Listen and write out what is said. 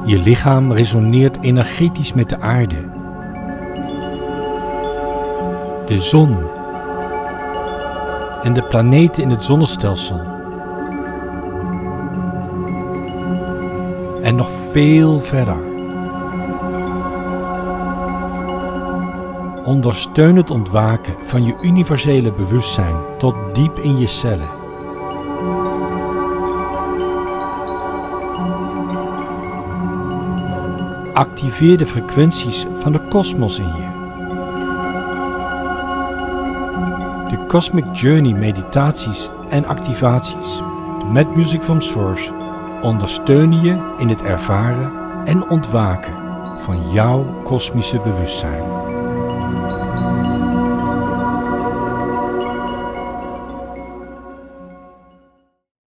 Je lichaam resoneert energetisch met de aarde, de zon en de planeten in het zonnestelsel. En nog veel verder. Ondersteun het ontwaken van je universele bewustzijn tot diep in je cellen. Activeer de frequenties van de kosmos in je. De Cosmic Journey meditaties en activaties met Music from Source ondersteunen je in het ervaren en ontwaken van jouw kosmische bewustzijn.